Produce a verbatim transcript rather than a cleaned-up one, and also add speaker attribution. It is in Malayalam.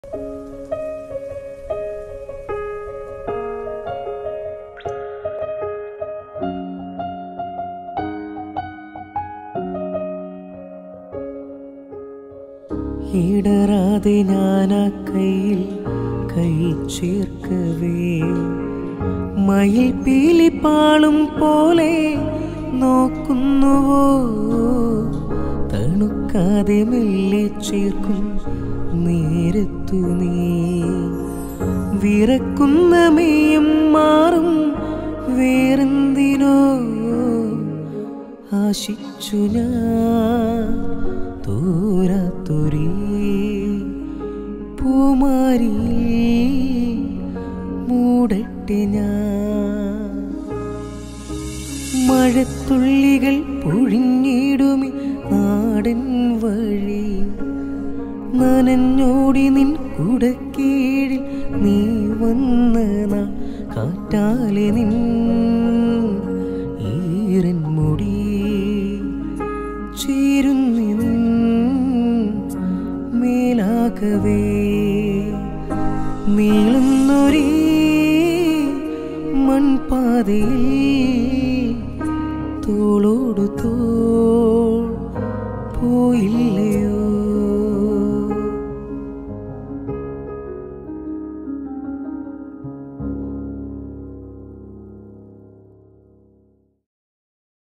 Speaker 1: ഇടറാതെ ഞാനാ കയ്യിൽ കൈ ചേർക്കവേ മയിൽ പീലിപ്പാളും പോലെ നോക്കുന്നുവോ തണുക്കാതെ മെല്ലെ ചേർക്കും നേരത്തു നീ വിറക്കുന്ന മെയ്യും മാറും വേറെന്തിനോ ആശിച്ചു ഞാൻ തോരാത്തൊരീ പൂമാരി മൂടട്ടെ ഞാൻ മഴത്തുള്ളികൾ പൊഴിഞ്ഞിടുമി നാടൻ വഴി നനഞ്ഞോടി നിൻ കുടക്കീഴിൽ നീ വന്ന നാൾ കാറ്റാലെ നിൻ ഈരൻ മുടി ചേരുന്നി മേലാകവേ നീളുന്നൊരീ മൺപാതയിൽ